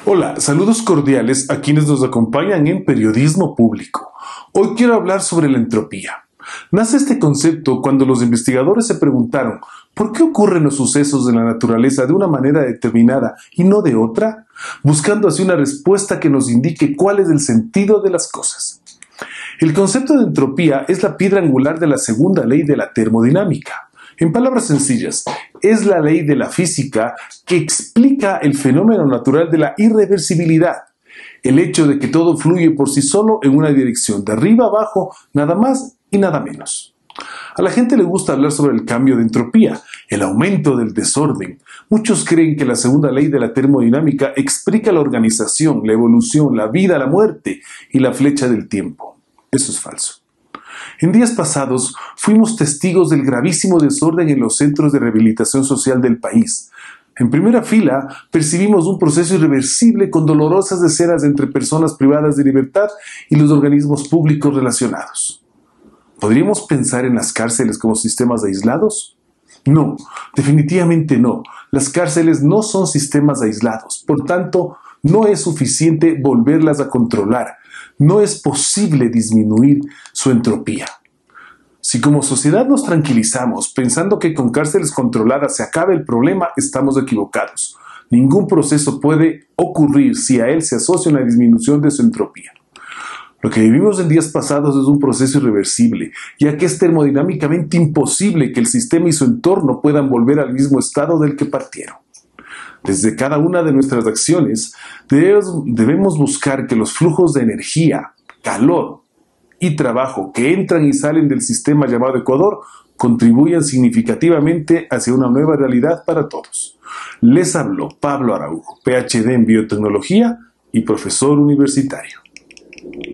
Hola, saludos cordiales a quienes nos acompañan en Periodismo Público. Hoy quiero hablar sobre la entropía. Nace este concepto cuando los investigadores se preguntaron ¿por qué ocurren los sucesos en la naturaleza de una manera determinada y no de otra? Buscando así una respuesta que nos indique cuál es el sentido de las cosas. El concepto de entropía es la piedra angular de la segunda ley de la termodinámica. En palabras sencillas, es la ley de la física que explica el fenómeno natural de la irreversibilidad, el hecho de que todo fluye por sí solo en una dirección, de arriba a abajo, nada más y nada menos. A la gente le gusta hablar sobre el cambio de entropía, el aumento del desorden. Muchos creen que la segunda ley de la termodinámica explica la organización, la evolución, la vida, la muerte y la flecha del tiempo. Eso es falso. En días pasados fuimos testigos del gravísimo desorden en los centros de rehabilitación social del país. En primera fila percibimos un proceso irreversible con dolorosas escenas entre personas privadas de libertad y los organismos públicos relacionados. ¿Podríamos pensar en las cárceles como sistemas aislados? No, definitivamente no. Las cárceles no son sistemas aislados, por tanto, no es suficiente volverlas a controlar. No es posible disminuir su entropía. Si como sociedad nos tranquilizamos pensando que con cárceles controladas se acaba el problema, estamos equivocados. Ningún proceso puede ocurrir si a él se asocia una disminución de su entropía. Lo que vivimos en días pasados es un proceso irreversible, ya que es termodinámicamente imposible que el sistema y su entorno puedan volver al mismo estado del que partieron. Desde cada una de nuestras acciones debemos buscar que los flujos de energía, calor y trabajo que entran y salen del sistema llamado Ecuador contribuyan significativamente hacia una nueva realidad para todos. Les habló Pablo Araujo, PhD en Biotecnología y profesor universitario.